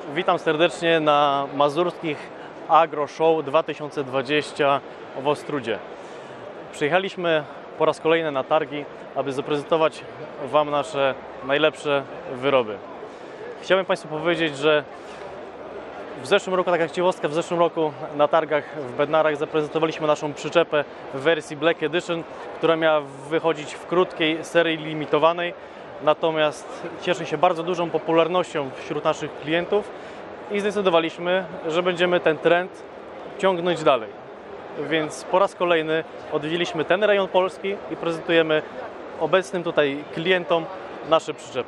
Witam serdecznie na Mazurskich Agro Show 2020 w Ostródzie. Przyjechaliśmy po raz kolejny na targi, aby zaprezentować Wam nasze najlepsze wyroby. Chciałbym Państwu powiedzieć, że w zeszłym roku, taka ciekawostka, w zeszłym roku na targach w Bednarach zaprezentowaliśmy naszą przyczepę w wersji Black Edition, która miała wychodzić w krótkiej serii limitowanej. Natomiast cieszy się bardzo dużą popularnością wśród naszych klientów i zdecydowaliśmy, że będziemy ten trend ciągnąć dalej. Więc po raz kolejny odwiedziliśmy ten rejon Polski i prezentujemy obecnym tutaj klientom nasze przyczepy.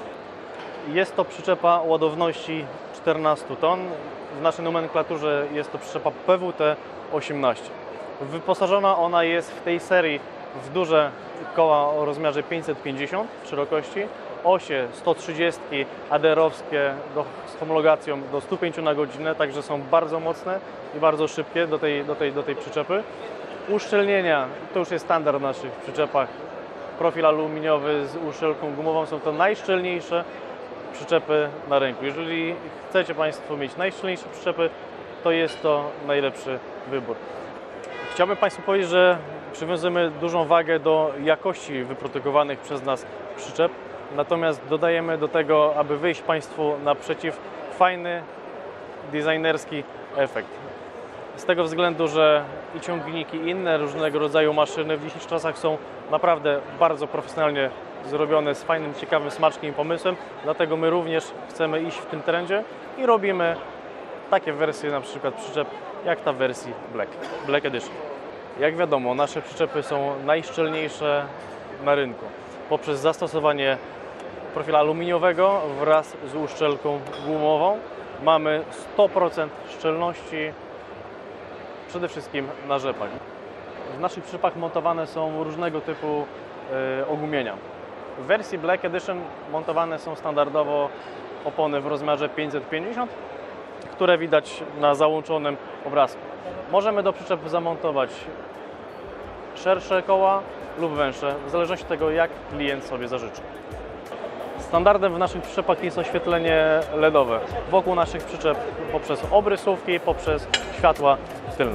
Jest to przyczepa o ładowności 14 ton. W naszej nomenklaturze jest to przyczepa PWT-18. Wyposażona ona jest w tej serii w duże koła o rozmiarze 550 szerokości, osie 130 ADR-owskie z homologacją do 105 na godzinę, także są bardzo mocne i bardzo szybkie do tej przyczepy. Uszczelnienia to już jest standard w naszych przyczepach. Profil aluminiowy z uszczelką gumową są to najszczelniejsze przyczepy na rynku. Jeżeli chcecie Państwo mieć najszczelniejsze przyczepy, to jest to najlepszy wybór. Chciałbym Państwu powiedzieć, że przywiązujemy dużą wagę do jakości wyprodukowanych przez nas przyczep, natomiast dodajemy do tego, aby wyjść Państwu naprzeciw, fajny, designerski efekt. Z tego względu, że i ciągniki, i inne różnego rodzaju maszyny w dzisiejszych czasach są naprawdę bardzo profesjonalnie zrobione, z fajnym, ciekawym smaczkiem i pomysłem, dlatego my również chcemy iść w tym trendzie i robimy takie wersje na przykład przyczep jak ta w wersji Black Edition. Jak wiadomo, nasze przyczepy są najszczelniejsze na rynku poprzez zastosowanie profilu aluminiowego wraz z uszczelką gumową. Mamy 100% szczelności przede wszystkim na rzepach. W naszych przyczepach montowane są różnego typu ogumienia. W wersji Black Edition montowane są standardowo opony w rozmiarze 550, które widać na załączonym obrazku. Możemy do przyczep zamontować szersze koła lub węższe, w zależności od tego, jak klient sobie zażyczy. Standardem w naszych przyczepach jest oświetlenie LEDowe wokół naszych przyczep poprzez obrysówki, poprzez światła tylne.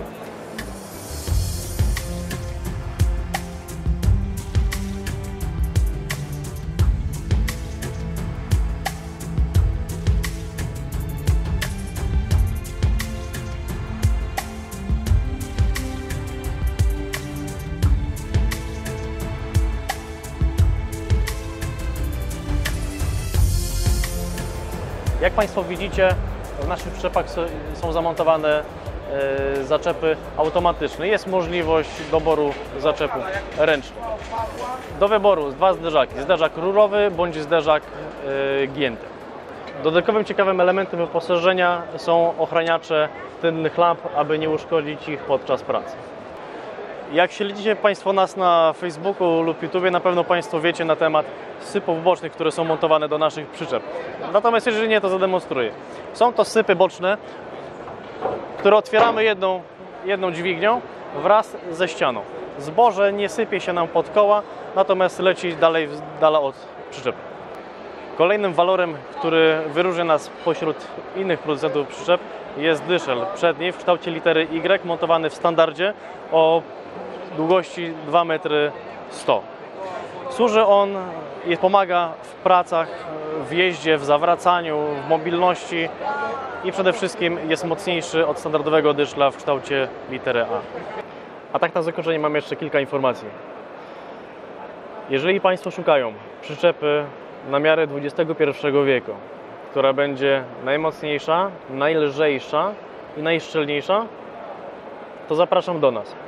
Jak Państwo widzicie, w naszych przyczepach są zamontowane zaczepy automatyczne. Jest możliwość doboru zaczepów ręcznych. Do wyboru dwa zderzaki. Zderzak rurowy bądź zderzak gięty. Dodatkowym ciekawym elementem wyposażenia są ochraniacze tylnych lamp, aby nie uszkodzić ich podczas pracy. Jak śledzicie Państwo nas na Facebooku lub YouTube, na pewno Państwo wiecie na temat sypów bocznych, które są montowane do naszych przyczep. Natomiast jeżeli nie, to zademonstruję. Są to sypy boczne, które otwieramy jedną dźwignią wraz ze ścianą. Zboże nie sypie się nam pod koła, natomiast leci dala od przyczepy. Kolejnym walorem, który wyróżnia nas pośród innych producentów przyczep, jest dyszel przedni w kształcie litery Y, montowany w standardzie o długości 2,100 m. Służy on i pomaga w pracach, w jeździe, w zawracaniu, w mobilności i przede wszystkim jest mocniejszy od standardowego dyszla w kształcie litery A. A tak na zakończenie mam jeszcze kilka informacji. Jeżeli Państwo szukają przyczepy na miarę XXI wieku, która będzie najmocniejsza, najlżejsza i najszczelniejsza, to zapraszam do nas.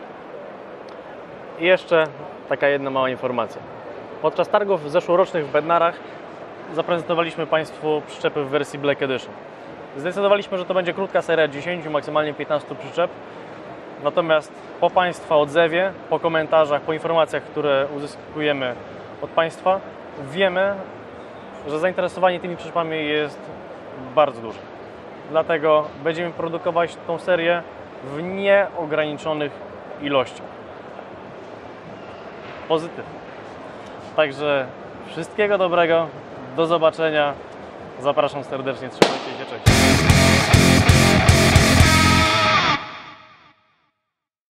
I jeszcze taka jedna mała informacja. Podczas targów zeszłorocznych w Bednarach zaprezentowaliśmy Państwu przyczepy w wersji Black Edition. Zdecydowaliśmy, że to będzie krótka seria 10, maksymalnie 15 przyczep. Natomiast po Państwa odzewie, po komentarzach, po informacjach, które uzyskujemy od Państwa, wiemy, że zainteresowanie tymi przyczepami jest bardzo duże. Dlatego będziemy produkować tą serię w nieograniczonych ilościach. Pozytyw. Także wszystkiego dobrego, do zobaczenia Zapraszam serdecznie, trzymajcie się, cześć.